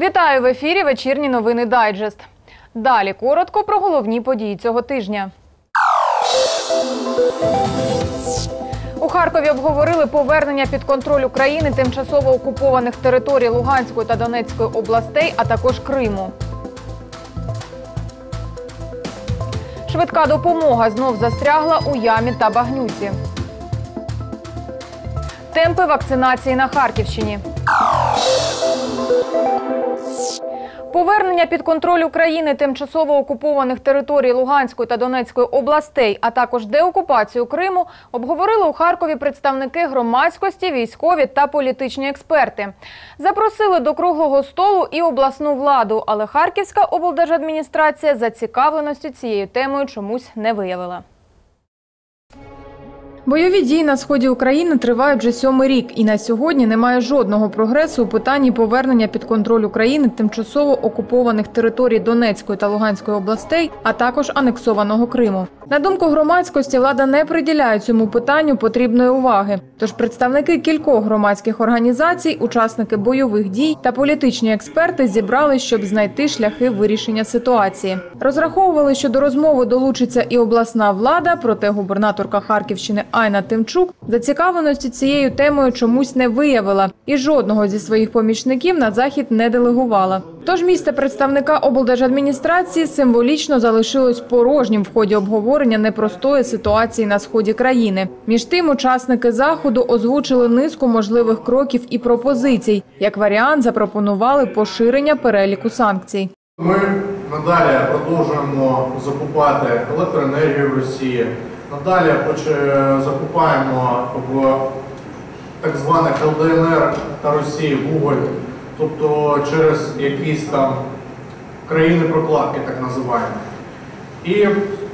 Вітаю в ефірі «Вечірні новини Дайджест». Далі коротко про головні події цього тижня. У Харкові обговорили повернення під контроль України тимчасово окупованих територій Луганської та Донецької областей, а також Криму. Швидка допомога знов застрягла у ямі та багнюці. Темпи вакцинації на Харківщині. Повернення під контроль України тимчасово окупованих територій Луганської та Донецької областей, а також деокупацію Криму обговорили у Харкові представники громадськості, військові та політичні експерти. Запросили до круглого столу і обласну владу, але Харківська облдержадміністрація зацікавленості цією темою чомусь не виявила. Бойові дії на сході України тривають вже 7-й рік, і на сьогодні немає жодного прогресу у питанні повернення під контроль України тимчасово окупованих територій Донецької та Луганської областей, а також анексованого Криму. На думку громадськості, влада не приділяє цьому питанню потрібної уваги. Тож представники кількох громадських організацій, учасники бойових дій та політичні експерти зібрались, щоб знайти шляхи вирішення ситуації. Розраховували, що до розмови долучиться і обласна влада, проте губернаторка Харківщини Айна Тимчук зацікавленості цією темою чомусь не виявила і жодного зі своїх помічників на захід не делегувала. Тож місце представника облдержадміністрації символічно залишилось порожнім в ході обговорення непростої ситуації на сході країни. Між тим, учасники заходу озвучили низку можливих кроків і пропозицій. Як варіант, запропонували поширення переліку санкцій. Ми надалі продовжуємо закупати електроенергію в Росії. Надалі закупаємо в так званих ЛДНР та Росії вуголь, тобто через якісь там країни-прокладки, так називаємо. І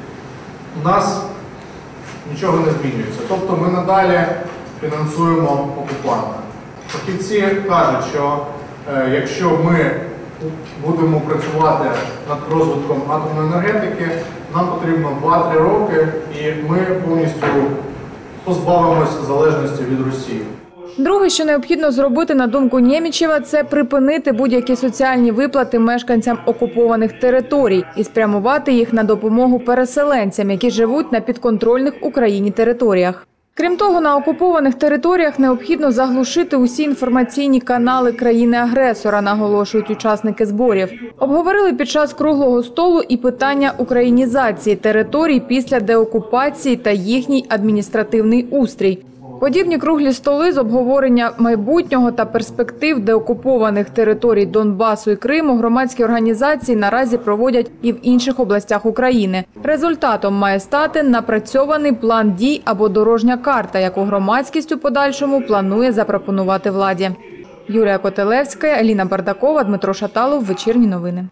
у нас нічого не змінюється. Тобто ми надалі фінансуємо окупанта. Фахівці кажуть, що якщо ми будемо працювати над розвитком атомної енергетики, нам потрібно 2-3 роки, і ми повністю позбавимося залежності від Росії. Друге, що необхідно зробити, на думку Нємічева, це припинити будь-які соціальні виплати мешканцям окупованих територій і спрямувати їх на допомогу переселенцям, які живуть на підконтрольних Україні територіях. Крім того, на окупованих територіях необхідно заглушити усі інформаційні канали країни-агресора, наголошують учасники зборів. Обговорили під час круглого столу і питання українізації територій після деокупації та їхній адміністративний устрій. Подібні круглі столи з обговорення майбутнього та перспектив деокупованих територій Донбасу і Криму громадські організації наразі проводять і в інших областях України. Результатом має стати напрацьований план дій або дорожня карта, яку громадськість у подальшому планує запропонувати владі. Юлія Котелевська, Аліна Бардакова, Дмитро Шаталов. Вечірні новини.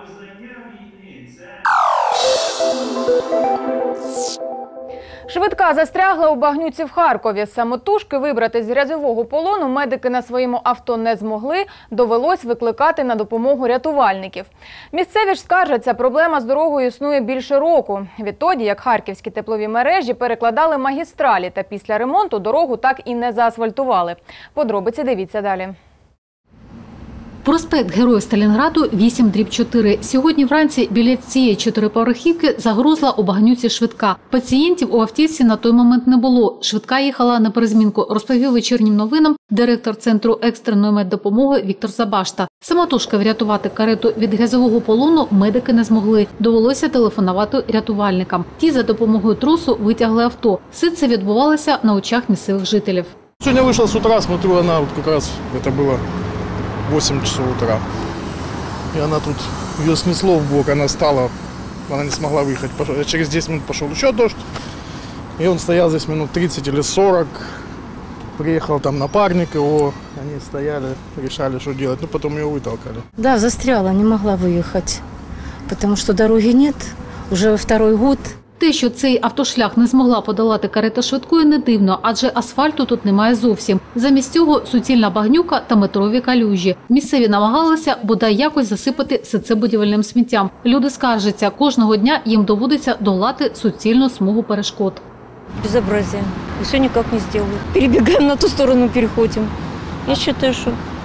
Швидка застрягла у багнюці в Харкові. Самотужки вибрати з грязьового полону медики на своєму авто не змогли, довелось викликати на допомогу рятувальників. Місцеві ж скаржаться, проблема з дорогою існує більше року. Відтоді, як харківські теплові мережі перекладали магістралі та після ремонту дорогу так і не заасфальтували. Подробиці дивіться далі. Проспект Героїв Сталінграду 8/4. Сьогодні вранці біля цієї чотириповерхівки загрузла у багнюці швидка. Пацієнтів у автівці на той момент не було. Швидка їхала на перезмінку, розповів вечірнім новинам директор Центру екстреної меддопомоги Віктор Забашта. Самотужки врятувати карету від грязьового полону медики не змогли. Довелося телефонувати рятувальникам. Ті за допомогою тросу витягли авто. Все це відбувалося на очах місцевих жителів. Сьогодні вийшов з утра, смотрю, вона якраз це було 8 часов утра. И она тут, ее снесло в бок, она стала, она не смогла выехать. Через 10 минут пошел еще дождь, и он стоял здесь минут 30 или 40. Приехал там напарник его, они стояли, решали, что делать, но потом ее вытолкали. Да, застряла, не могла выехать, потому что дороги нет, уже 2-й год. Те, що цей автошлях не змогла подолати карета швидкої, не дивно, адже асфальту тут немає зовсім. Замість цього суцільна багнюка та метрові калюжі. Місцеві намагалися бодай якось засипати все це будівельним сміттям. Люди скаржаться, кожного дня їм доводиться долати суцільну смугу перешкод. Безобразие. И все никак не сделают. Перебегаем на ту сторону, переходим. Я считаю, что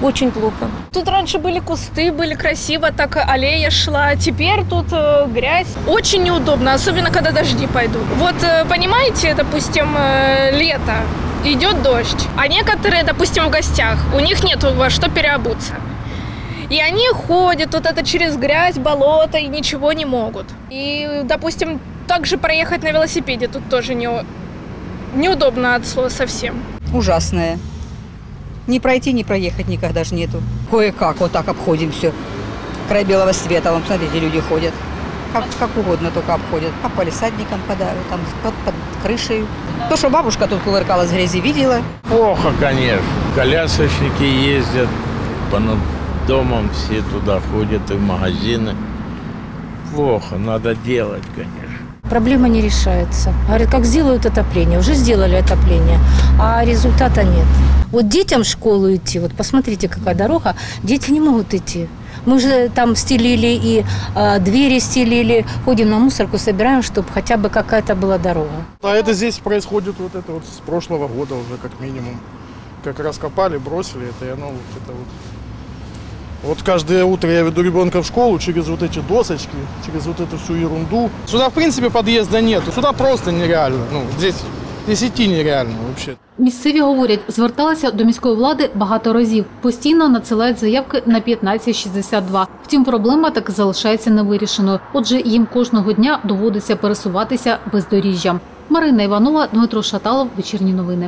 Очень плохо. Тут раньше были кусты, были красиво, так аллея шла. Теперь тут грязь. Очень неудобно, особенно когда дожди пойдут. Вот понимаете, допустим, лето, идет дождь, а некоторые, допустим, в гостях, у них нет во что переобуться. И они ходят вот это через грязь, болото и ничего не могут. И, допустим, также проехать на велосипеде тут тоже неудобно от слова совсем. Ужасное. Не пройти, не проехать никогда же нету. Кое-как вот так обходим все. Край белого света, вон, смотрите, люди ходят. Как угодно только обходят. По палисадникам подают, там под крышей. То, что бабушка тут кувыркалась в грязи, видела. Плохо, конечно. Колясочники ездят по домам, все туда ходят и в магазины. Плохо, надо делать, конечно. Проблема не решается. Говорят, как сделают отопление. Уже сделали отопление, а результата нет. Вот детям в школу идти, вот посмотрите, какая дорога, дети не могут идти. Мы же там стелили и двери стелили, ходим на мусорку, собираем, чтобы хотя бы какая-то была дорога. А это здесь происходит вот это вот с прошлого года уже как минимум. Как раскопали, бросили это, и оно вот это вот. Вот каждое утро я веду ребенка в школу через вот эти досочки, через вот эту всю ерунду. Сюда, в принципе, подъезда нет. Сюда просто нереально. Ну, здесь идти нереально вообще. Місцеві говорять, зверталися до міської влади багато разів. Постійно надсилають заявки на 1562. Втім, проблема так і залишається невирішеною. Отже, їм кожного дня доводиться пересуватися бездоріжжям. Марина Іванова, Дмитро Шаталов, Вечірні новини.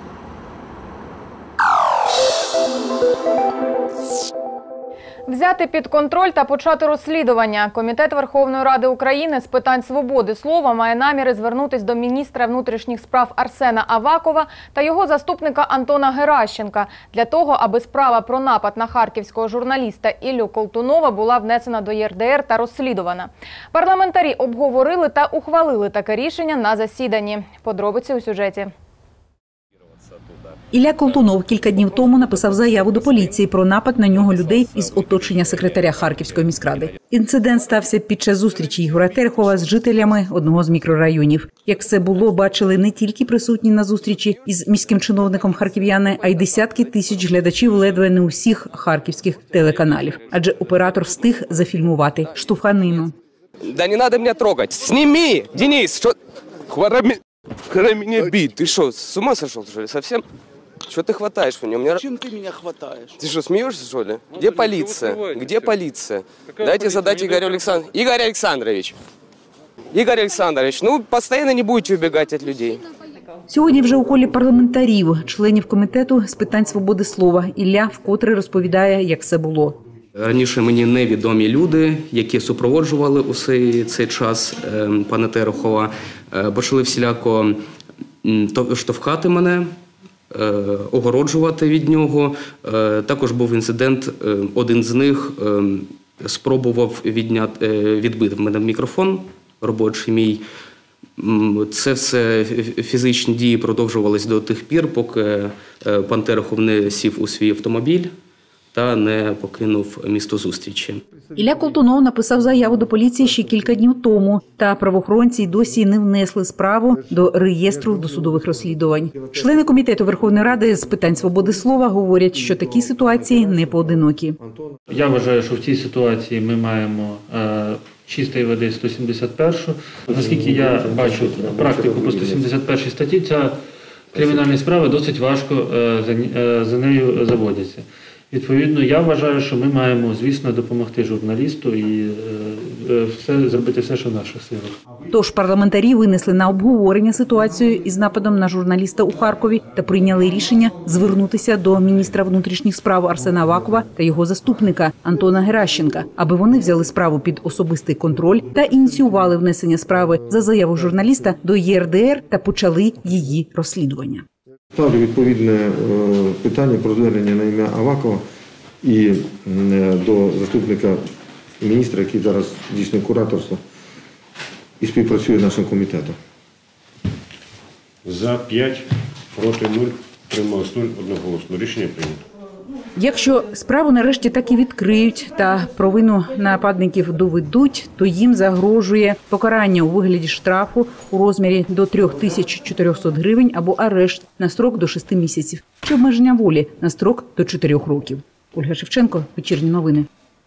Взяти під контроль та почати розслідування. Комітет Верховної Ради України з питань свободи слова має наміри звернутися до міністра внутрішніх справ Арсена Авакова та його заступника Антона Геращенка для того, аби справа про напад на харківського журналіста Іллю Колтунова була внесена до ЄРДР та розслідувана. Парламентарі обговорили та ухвалили таке рішення на засіданні. Подробиці у сюжеті. Ілля Колтунов кілька днів тому написав заяву до поліції про напад на нього людей із оточення секретаря Харківської міськради. Інцидент стався під час зустрічі Ігоря Терехова з жителями одного з мікрорайонів. Як все було, бачили не тільки присутні на зустрічі із міським чиновником харків'яни, а й десятки тисяч глядачів ледве не усіх харківських телеканалів. Адже оператор встиг зафільмувати штовханину. Да не надо меня трогать. Сними, Денис, что... Хвора меня бить. Ты что, с ума сошел, что ли, совсем? Что ты хватаешь меня? Чем ты меня хватаешь? Ты что, смеешься, что ли? Где полиция? Где полиция? Дайте задать Игорю Александровичу. Игорь Александрович! Игорь Александрович, ну, постоянно не будете убегать от людей. Сьогодні вже у колі парламентарів, членів комітету з питань свободи слова, Ілля вкотре розповідає, як все було. Раніше мені невідомі люди, які супроводжували усей цей час пана Терехова, почали всіляко штовхати мене, огороджувати від нього. Також був інцидент, один з них спробував відбити в мене мікрофон робочий мій. Це все фізичні дії продовжувалися до тих пір, поки пан Терехов не сів у свій автомобіль та не покинув місто зустрічі. Ілля Колтунов написав заяву до поліції ще кілька днів тому, та правоохоронці досі не внесли справу до реєстру досудових розслідувань. Члени комітету Верховної Ради з питань свободи слова говорять, що такі ситуації не поодинокі. Я вважаю, що в цій ситуації ми маємо чистої води 171-шу. Наскільки я бачу практику по 171-й статті, ця кримінальна справа досить важко за нею заводяться. Відповідно, я вважаю, що ми маємо, звісно, допомогти журналісту і зробити все, що в наших силах. Тож парламентарі винесли на обговорення ситуацію із нападом на журналіста у Харкові та прийняли рішення звернутися до міністра внутрішніх справ Арсена Авакова та його заступника Антона Геращенка, аби вони взяли справу під особистий контроль та ініціювали внесення справи за заяву журналіста до ЄРДР та почали її розслідування. Ставлю відповідне питання про звернення на ім'я Авакова і до заступника міністра, який зараз здійснює кураторство і співпрацює з нашим комітетом. За 5, проти 0, трималось 0, одноголосно. Рішення прийнято. Якщо справу нарешті так і відкриють та провину нападників доведуть, то їм загрожує покарання у вигляді штрафу у розмірі до 3400 гривень або арешт на строк до 6 місяців чи обмеження волі на строк до 4 років. Ольга Шевченко, вечірні новини.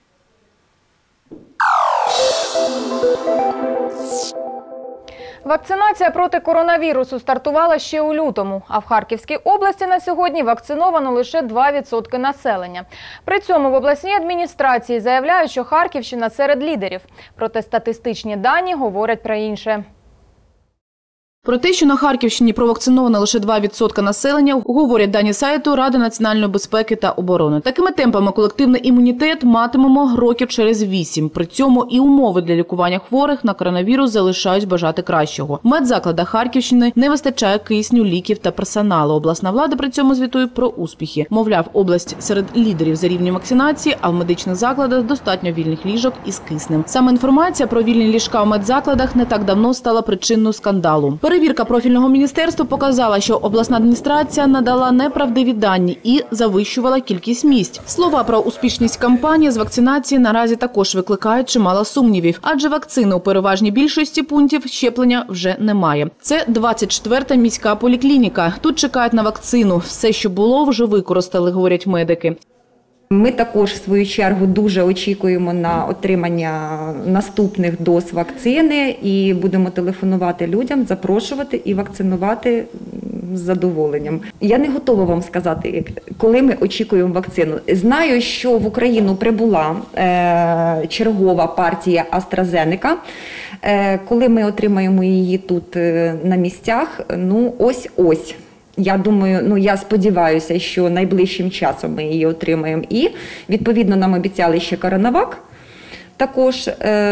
Вакцинація проти коронавірусу стартувала ще у лютому, а в Харківській області на сьогодні вакциновано лише 2% населення. При цьому в обласній адміністрації заявляють, що Харківщина серед лідерів. Проте статистичні дані говорять про інше. Про те, що на Харківщині провакциновано лише 2% населення, говорять дані сайту Ради національної безпеки та оборони. Такими темпами колективний імунітет матимемо років через 8. При цьому і умови для лікування хворих на коронавірус залишають бажати кращого. В медзакладах Харківщини не вистачає кисню, ліків та персоналу. Обласна влада при цьому звітує про успіхи. Мовляв, область серед лідерів за рівнем вакцинації, а в медичних закладах достатньо вільних ліжок із киснем. Саме інформація про вільні ліжка в медзакладах не так давно стала причиною скандалу. Перевірка профільного міністерства показала, що обласна адміністрація надала неправдиві дані і завищувала кількість місць. Слова про успішність кампанії з вакцинації наразі також викликають чимало сумнівів, адже вакцини у переважній більшості пунктів щеплення вже немає. Це 24-та міська поліклініка. Тут чекають на вакцину. Все, що було, вже використали, говорять медики. Ми також, в свою чергу, дуже очікуємо на отримання наступних доз вакцини і будемо телефонувати людям, запрошувати і вакцинувати з задоволенням. Я не готова вам сказати, коли ми очікуємо вакцину. Знаю, що в Україну прибула чергова партія AstraZeneca. Коли ми отримаємо її тут на місцях, ось-ось. Я думаю, я сподіваюся, що найближчим часом ми її отримаємо. І, відповідно, нам обіцяли ще Коронавак, також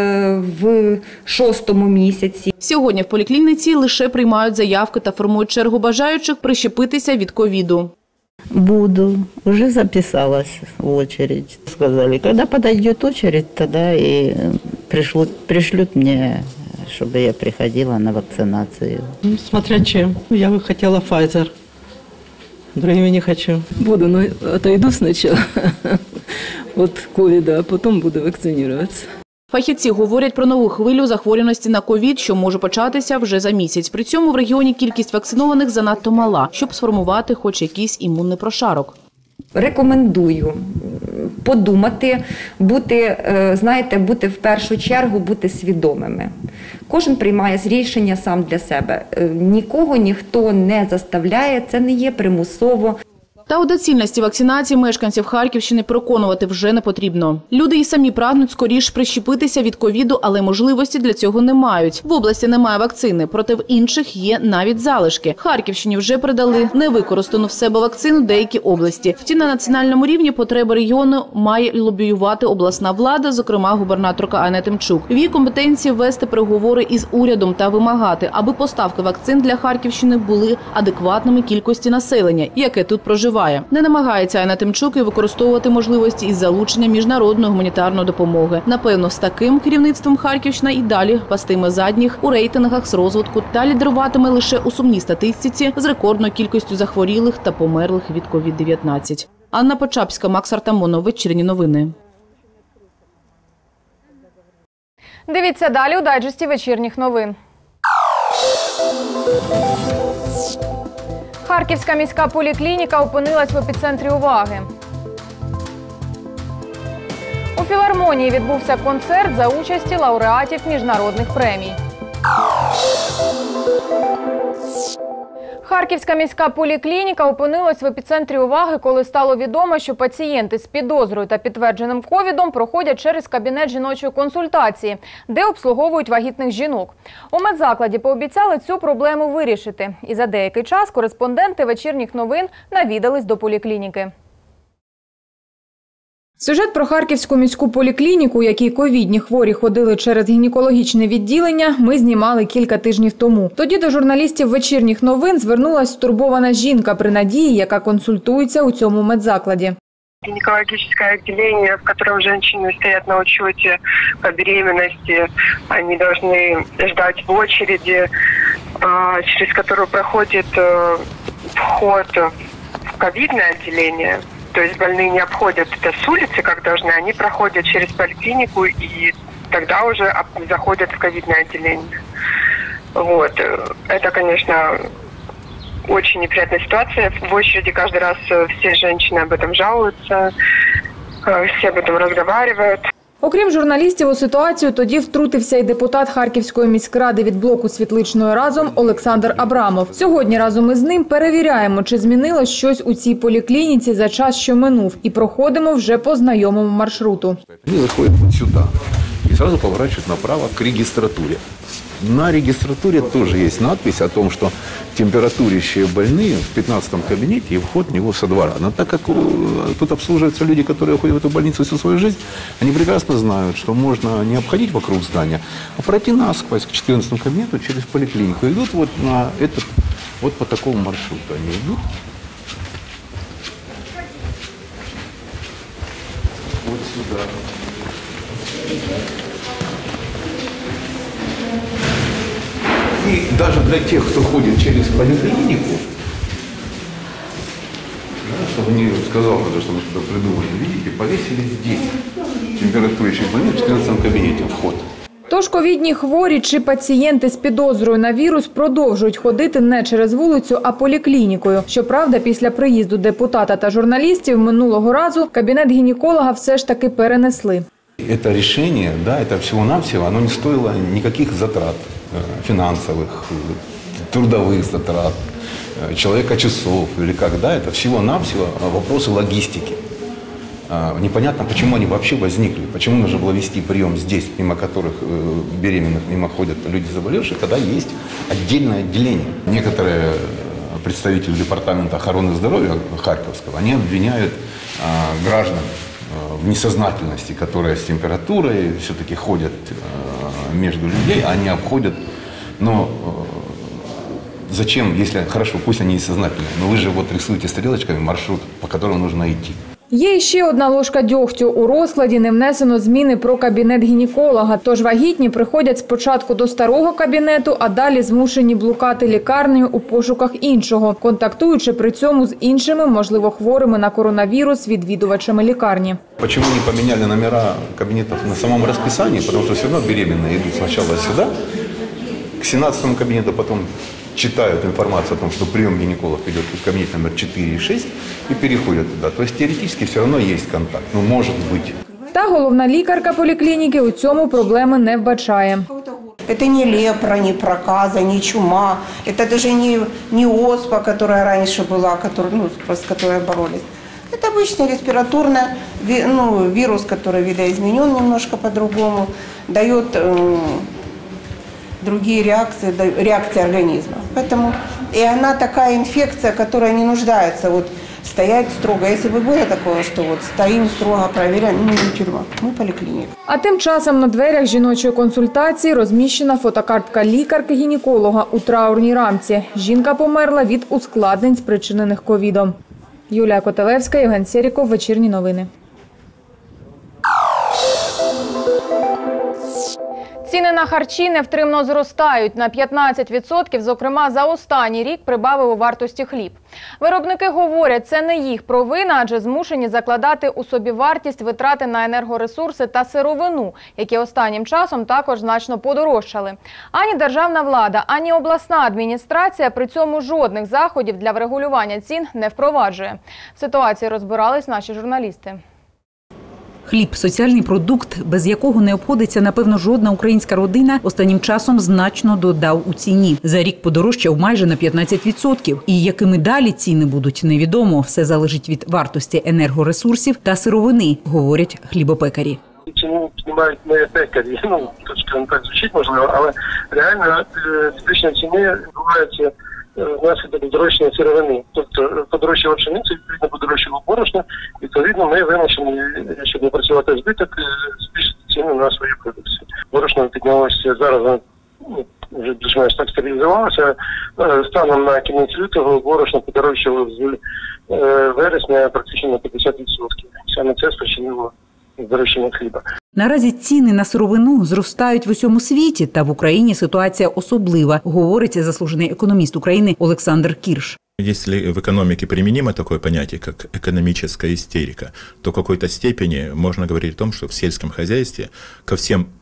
в 6-му місяці. Сьогодні в поліклініці лише приймають заявки та формують чергу бажаючих прищепитися від ковіду. Буду. Уже записалась в очередь. Сказали, когда подойдет очередь, тогда и пришлют мне, чтобы я приходила на вакцинацию. Смотря чем. Я бы хотела Pfizer. Другими не хочу. Буду, но отойду сначала от ковида, а потом буду вакцинироваться. Фахівці говорять про нову хвилю захворюваності на ковід, що може початися вже за місяць. При цьому в регіоні кількість вакцинованих занадто мала, щоб сформувати хоч якийсь імунний прошарок. Рекомендую подумати, бути в першу чергу, бути свідомими. Кожен приймає рішення сам для себе. Нікого ніхто не заставляє, це не є примусово. Та у доцільності вакцинації мешканців Харківщини переконувати вже не потрібно. Люди і самі прагнуть скоріш прищепитися від ковіду, але можливості для цього не мають. В області немає вакцини, проте в інших є навіть залишки. Харківщині вже передали невикористану в себе вакцину деякі області. Втім, на національному рівні потреби регіону має лобіювати обласна влада, зокрема губернаторка Анна Тимчук. В її компетенції вести переговори із урядом та вимагати, аби поставки вакцин для Харківщини були адекватними кількості населення, яке тут проживає. Не намагається Анна Тимчук і використовувати можливості із залучення міжнародної гуманітарної допомоги. Напевно, з таким керівництвом Харківщина і далі пастиме задніх у рейтингах з розвитку та лідеруватиме лише у сумній статистиці з рекордною кількістю захворілих та померлих від COVID-19. Анна Почапська, Макс Артамонов, вечірні новини. Дивіться далі у дайджесті вечірніх новин. Харківська міська поліклініка опинилась в епіцентрі уваги. У філармонії відбувся концерт за участі лауреатів міжнародних премій. Харківська міська поліклініка опинилась в епіцентрі уваги, коли стало відомо, що пацієнти з підозрою та підтвердженим ковідом проходять через кабінет жіночої консультації, де обслуговують вагітних жінок. У медзакладі пообіцяли цю проблему вирішити. І за деякий час кореспонденти вечірніх новин навідались до поліклініки. Сюжет про Харківську міську поліклініку, у якій ковідні хворі ходили через гінекологічне відділення, ми знімали кілька тижнів тому. Тоді до журналістів вечірніх новин звернулась стурбована жінка при Надії, яка консультується у цьому медзакладі. Гинекологическое отделение, в котором женщины стоят на учете по беременности, они должны ждать в очереди, через которую проходит вход в ковидное отделение. То есть больные не обходят это с улицы, как должны, они проходят через поликлинику и тогда уже заходят в ковидное отделение. Вот. Это, конечно, очень неприятная ситуация. В очереди каждый раз все женщины об этом жалуются, все об этом разговаривают. Окрім журналістів, у ситуацію тоді втрутився і депутат Харківської міськради від блоку «Світличною разом» Олександр Абрамов. Сьогодні разом із ним перевіряємо, чи змінилось щось у цій поліклініці за час, що минув, і проходимо вже по знайомому маршруту. Они заходят вот сюда и сразу поворачивают направо к регистратуре. На регистратуре тоже есть надпись о том, что температурящие больные в 15-м кабинете и вход в него со двора. Но так как тут обслуживаются люди, которые ходят в эту больницу всю свою жизнь, они прекрасно знают, что можно не обходить вокруг здания, а пройти насквозь к 14-му кабинету через поликлинику. Идут вот на этот, вот по такому маршруту они идут. Вот сюда. И даже для тех, кто ходит через поликлинику, чтобы не сказал, что мы что-то придумали, видите, повесили здесь температурящий больной в 14 кабинете вход. Тож ковідні хворі чи пацієнти з підозрою на вірус продовжують ходити не через вулицю, а поліклінікою. Щоправда, після приїзду депутата та журналістів минулого разу кабінет гінеколога все ж таки перенесли. Это решение, да, это всего-навсего, оно не стоило никаких затрат финансовых, трудовых затрат, человека часов или как, да, это всего-навсего вопросы логистики. Непонятно, почему они вообще возникли, почему нужно было вести прием здесь, мимо которых беременных мимо ходят люди заболевшие, когда есть отдельное отделение. Некоторые представители департамента охраны здоровья Харьковского, они обвиняют граждан в несознательности, которые с температурой все-таки ходят между людей, они обходят, но зачем, если хорошо, пусть они несознательные, но вы же вот рисуете стрелочками маршрут, по которому нужно идти. Є ще одна ложка дьогтю. У розкладі не внесено зміни про кабінет гінеколога. Тож вагітні приходять спочатку до старого кабінету, а далі змушені блукати лікарнею у пошуках іншого, контактуючи при цьому з іншими, можливо, хворими на коронавірус відвідувачами лікарні. Почему не поменяли номера кабинетов на самом расписании? Потому что все равно беременные идут сначала сюда, к 17-му кабинету, потом читают информацию о том, что прием гинеколог идет в кабинет номер 4 и 6 и переходят туда. То есть теоретически все равно есть контакт, но может быть. Та головна лікарка поліклініки у цьому проблеми не вбачає. Это не лепра, не проказа, не чума, это даже не оспа, которая раньше была, с которой боролись. Это обычный респираторный вирус, который видоизменен немножко по-другому, дает другие реакции организма. Поэтому и она такая инфекция, которая не нуждается стоять строго. Если бы было такое, что стоим строго, проверяем, мы не тюрьма, мы поликлиника. А тим часом на дверях жіночої консультації розміщена фотокартка лікарки-гінеколога у траурній рамці. Жінка померла від ускладнень, спричинених ковідом. Юлія Котелевська, Євген Серіков, Вечірні новини. Ціни на харчі невтримно зростають. На 15%, зокрема, за останній рік прибавив у вартості хліб. Виробники говорять, це не їх провина, адже змушені закладати у собівартість витрати на енергоресурси та сировину, які останнім часом також значно подорожчали. Ані державна влада, ані обласна адміністрація при цьому жодних заходів для врегулювання цін не впроваджує. В ситуації розбирались наші журналісти. Хліб – соціальний продукт, без якого не обходиться, напевно, жодна українська родина, останнім часом значно додав у ціні. За рік подорожчав майже на 15%. І якими далі ціни будуть, невідомо. Все залежить від вартості енергоресурсів та сировини, говорять хлібопекарі. Ціну піднімають не пекарі, скажімо так, звучить можливо, але реально підвищення ціни відбувається внаслідок подорожчання сировини. Тобто подорожчала пшениця, відповідно подорожчало борошно, відповідно ми вимушені, щоб не працювати збиток, збільшити ціну на свою продукцію. Борошно піднялося зараз, вже більш-менш так стабілізувалося. Станом на кінець лютого борошно подорожчало з вересня практично на 50%. Саме це спричинило здорожчання хліба. Наразі ціни на сировину зростають в усьому світі, та в Україні ситуація особлива, говорить заслужений економіст України Олександр Кірш. Если в экономике применимо такое понятие, как экономическая истерика, то в какой-то степени можно говорить о том, что в сельском хозяйстве ко всем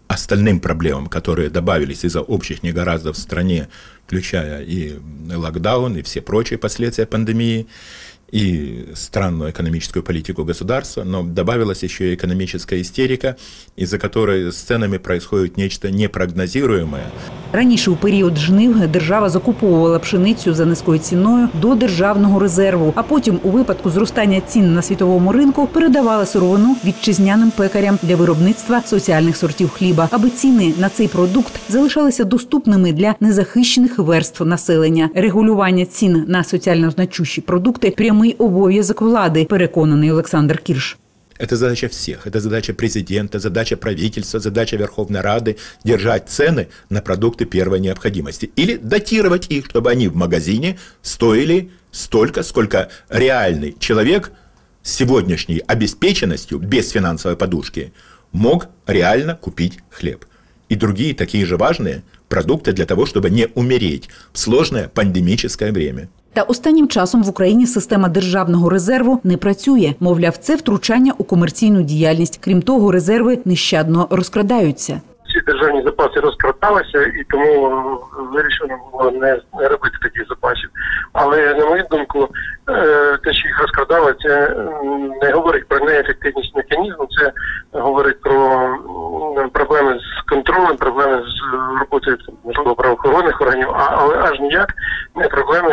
остальным проблемам, которые добавились из-за общих негораздов в стране, включая и локдаун, и все прочие последствия пандемии, и странную экономическую политику государства, но добавилась еще и экономическая истерика, из-за которой с ценами происходит нечто непрогнозируемое. Раніше у період жнив держава закуповувала пшеницю за низькою ціною до державного резерву, а потім у випадку зростання цін на світовому ринку передавала сировину вітчизняним пекарям для виробництва соціальних сортів хліба, аби ціни на цей продукт залишалися доступними для незахищених верств населення. Регулювання цін на соціально значущі продукти – прямий обов'язок влади, переконаний Олександр Кірш. Это задача всех. Это задача президента, задача правительства, задача Верховной Рады держать цены на продукты первой необходимости. Или датировать их, чтобы они в магазине стоили столько, сколько реальный человек с сегодняшней обеспеченностью, без финансовой подушки, мог реально купить хлеб. И другие такие же важные продукты для того, чтобы не умереть в сложное пандемическое время. Та останнім часом в Україні система державного резерву не працює. Мовляв, це втручання у комерційну діяльність. Крім того, резерви нещадно розкрадаються. Ці державні запаси розкрадалися, і тому вирішено було не робити таких запасів. Але, на мою думку, те, що їх розкрадали, це не говорить про неефективність механізму, це говорить про проблеми з контролем, проблеми з роботою, можливо, правоохоронних органів, але аж ніяк не проблеми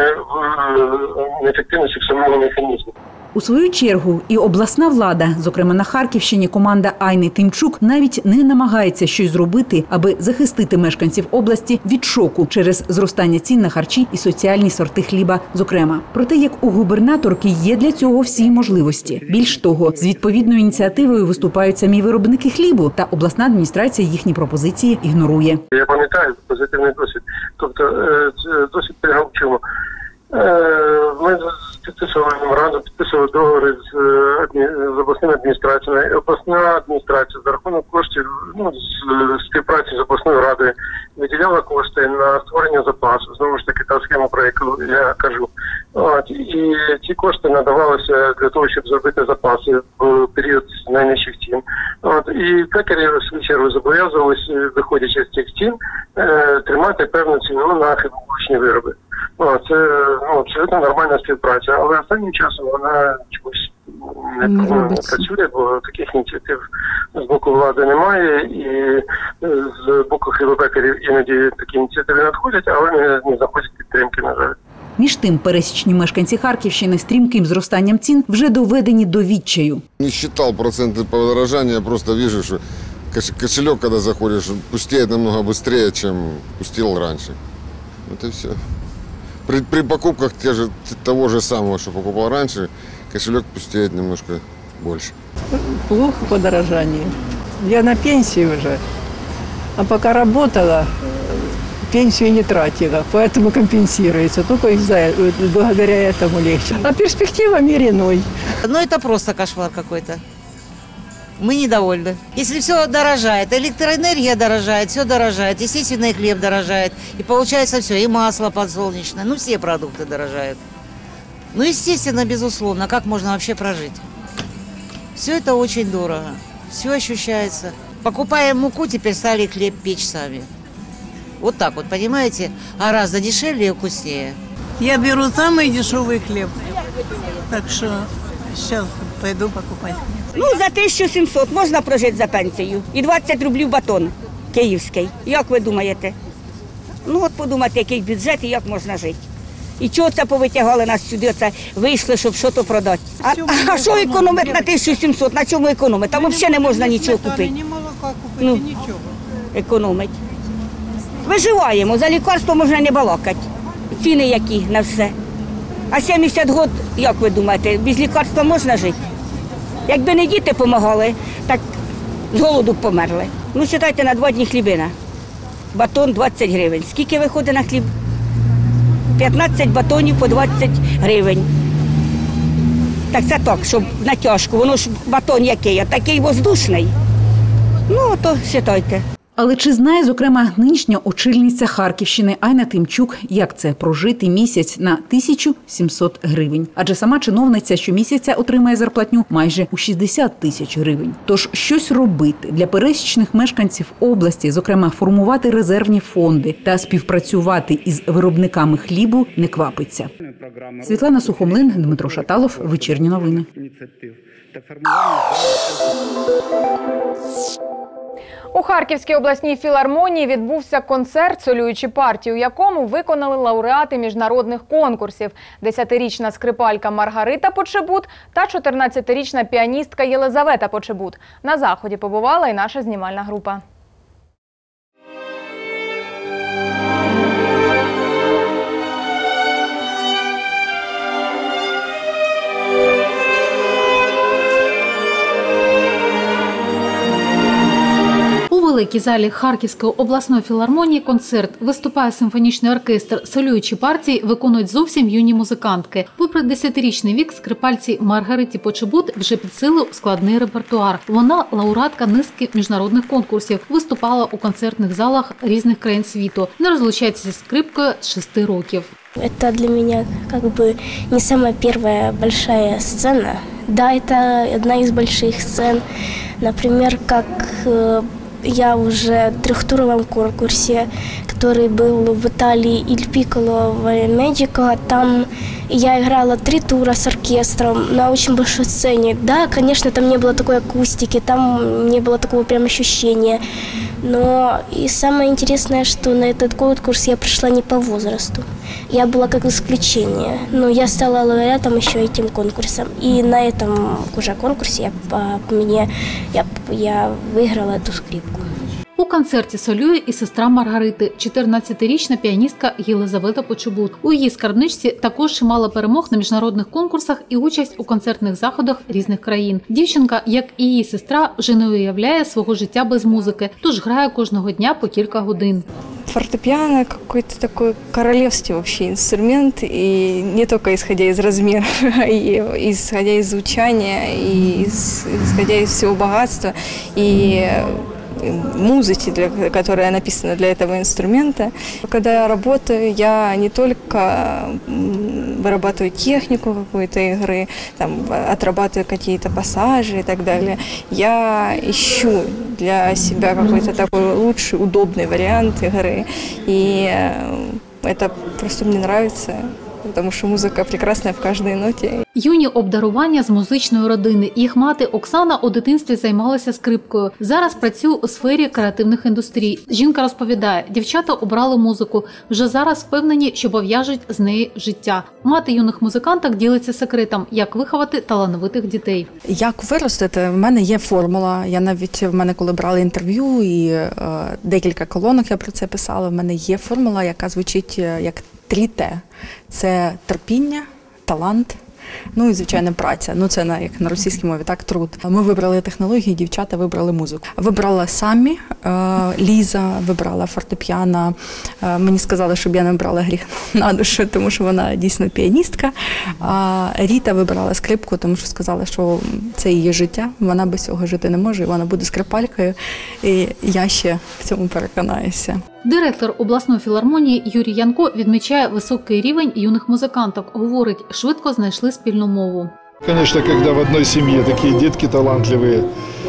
в неефективності самого механізму. У свою чергу і обласна влада, зокрема на Харківщині, команда Айни Тимчук навіть не намагається щось зробити, аби захистити мешканців області від шоку через зростання цін на харчі і соціальні сорти хліба, зокрема. Проте, як у губернаторки, є для цього всі можливості. Більш того, з відповідною ініціативою виступають самі виробники хлібу, та обласна адміністрація їхні пропозиції ігнорує. Я пам'ятаю позитивний досвід. Тобто, досвід полягав в чому? Ми підписували договори з обласними адміністраціями. Обласна адміністрація за рахунок коштів з співпраці з обласною радою виділяла кошти на створення запасу. Знову ж таки, та схема, про яку я кажу. І ці кошти надавалися для того, щоб зробити запаси в період найнижчих цін. І пекарі, в свою чергу, зобов'язувалися, виходячи з цих цін, тримати певну ціну на хлібобулочні вироби. Це абсолютно нормальна співпраця, але останнім часом вона чомусь не працює, бо таких ініціатив з боку влади немає, і з боку хлібопекарів іноді такі ініціативи надходять, але не знаходять підтримки, на жаль. Між тим, пересічні мешканці Харківщини стрімким зростанням цін вже доведені до відчаю. Не считал проценты подорожания, я просто вижу, что кошелек, когда заходишь, пустеет намного быстрее, чем пустел раньше. Вот и все. При покупках того же самого, что покупал раньше, кошелек пустеет немножко больше. Плохо подорожание. Я на пенсии уже, а пока работала, пенсию не тратила, поэтому компенсируется. Только благодаря этому легче. А перспектива мир иной. Ну это просто кошмар какой-то. Мы недовольны. Если все дорожает, электроэнергия дорожает, все дорожает, естественно, и хлеб дорожает. И получается все, и масло подсолнечное, все продукты дорожают. Естественно, безусловно, как можно вообще прожить? Все это очень дорого, все ощущается. Покупаем муку, теперь стали хлеб печь сами. Вот так вот, понимаете? Гораздо дешевле и вкуснее. Я беру самый дешевый хлеб, так что сейчас пойду покупать. За 1700 можна прожити за пенсію. І 20 рублів батон київський. Як ви думаєте? От подумайте, який бюджет і як можна жити. І чого це повитягали нас сюди, це вийшли, щоб щось продати. А що економити на 1700? На чому економити? Там взагалі не можна нічого купити. Ні молока купити, нічого. Економить. Виживаємо, за лікарство можна не балакати. Ціни які на все. А 70 років, як ви думаєте, без лікарства можна жити? Якби не діти допомагали, так з голоду б померли. Читайте, на 2 дні хлібина. Батон 20 гривень. Скільки виходить на хліб? 15 батонів по 20 гривень. Так це так, щоб натяжку. Воно ж батон який, а такий воздушний. То читайте. Але чи знає, зокрема, нинішня очільниця Харківщини Айна Тимчук, як це прожити місяць на 1700 гривень? Адже сама чиновниця щомісяця отримає зарплатню майже у 60 тисяч гривень. Тож щось робити для пересічних мешканців області, зокрема формувати резервні фонди та співпрацювати із виробниками хлібу, не квапиться. Світлана Сухомлин, Дмитро Шаталов, Вечірні новини. У Харківській обласній філармонії відбувся концерт «Солюючі партії», у якому виконали лауреати міжнародних конкурсів – 10-річна скрипалька Маргарита Почебут та 14-річна піаністка Єлизавета Почебут. На заході побувала і наша знімальна група. У великій залі Харківської обласної філармонії концерт виступає симфонічний оркестр. Солюючі партії виконують зовсім юні музикантки. Попри 10-річний вік, скрипальці Маргариті Почебут вже під силу складний репертуар. Вона лауреатка низки міжнародних конкурсів, виступала у концертних залах різних країн світу. Не розлучається зі скрипкою з 6 років. Это для меня как бы не самая первая большая сцена. Да, это одна из больших сцен. Например, как я уже в трехтуровом конкурсе, который был в Италии, Иль Пикколо в Медико. Там я играла 3 тура с оркестром на очень большой сцене. Да, конечно, там не было такой акустики, там не было такого прям ощущения. Но и самое интересное, что на этот конкурс я пришла не по возрасту. Я была как исключение. Но я стала лауреатом еще этим конкурсом. И на этом уже конкурсе я выиграла эту скрипку. У концерті солює і сестра Маргарити, 14-річна піаністка Єлизавета Почебут. У її скарбничці також чимало перемог на міжнародних конкурсах і участь у концертних заходах різних країн. Дівчинка, як і її сестра, вже не уявляє свого життя без музики, тож грає кожного дня по кілька годин. Фортепиано какой-то такой королевский вообще инструмент, и не только исходя из размеров, и исходя из звучания, и исходя из всего богатства, и музыки, которая написана для этого инструмента. Когда я работаю, я не только вырабатываю технику какой-то игры, там, отрабатываю какие-то пассажи и так далее. Я ищу для себя какой-то такой лучший, удобный вариант игры. И это просто мне нравится. Тому що музика прекрасна в кожній ноті. Юні обдарування з музичної родини. Їх мати Оксана у дитинстві займалася скрипкою. Зараз працює у сфері креативних індустрій. Жінка розповідає, дівчата обрали музику. Вже зараз впевнені, що пов'яжуть з неї життя. Мати юних музиканток ділиться секретом, як виховати талановитих дітей. Як виростити? В мене є формула. Я навіть, коли брали інтерв'ю і декілька колонок я про це писала, в мене є формула, яка звучить як 3Т. Це терпіння, талант, ну і, звичайно, праця. Ну, це як на російській мові, так, труд. Ми вибрали технології, дівчата вибрали музику. Вибрала самі, Ліза вибрала фортепіано. Мені сказали, щоб я не брала гріх на душу, тому що вона дійсно піаністка. А Ріта вибрала скрипку, тому що сказала, що це її життя, вона без цього жити не може, і вона буде скрипалькою. І я ще в цьому переконаюся. Директор обласної філармонії Юрій Янко відмічає високий рівень юних музиканток. Говорить, швидко знайшли спільну мову. Конечно, когда в одной семье такие детки талантливые,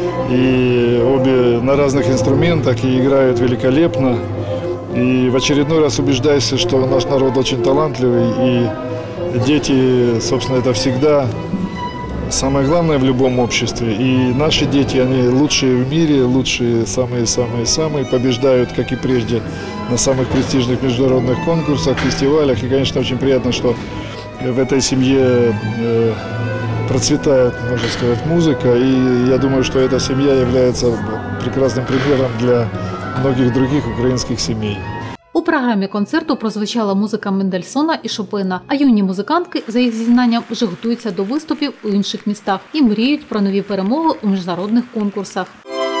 и обе на разных инструментах, и играют великолепно, и в очередной раз убеждаешься, что наш народ очень талантливый, и дети, собственно, это всегда самое главное в любом обществе. И наши дети, они лучшие в мире, лучшие, самые-самые-самые, побеждают, как и прежде, на самых престижных международных конкурсах, фестивалях. И, конечно, очень приятно, что в этой семье процветает, можно сказать, музыка. И я думаю, что эта семья является прекрасным примером для многих других украинских семей. У програмі концерту прозвучала музика Мендельсона і Шопена, а юні музикантки, за їх зізнанням, вже готуються до виступів у інших містах і мріють про нові перемоги у міжнародних конкурсах.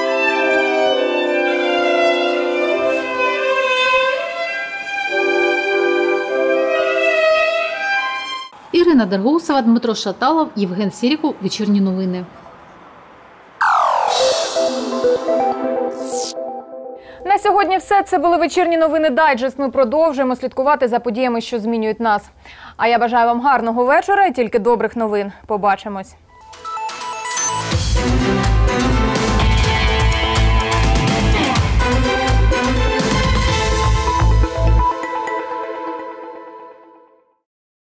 Ірина Дергоусова, Дмитро Шаталов, Євген Сіріков. Вечірні новини. сьогодні все. Це були вечірні новини Дайджест. Ми продовжуємо слідкувати за подіями, що змінюють нас. А я бажаю вам гарного вечора і тільки добрих новин. Побачимось.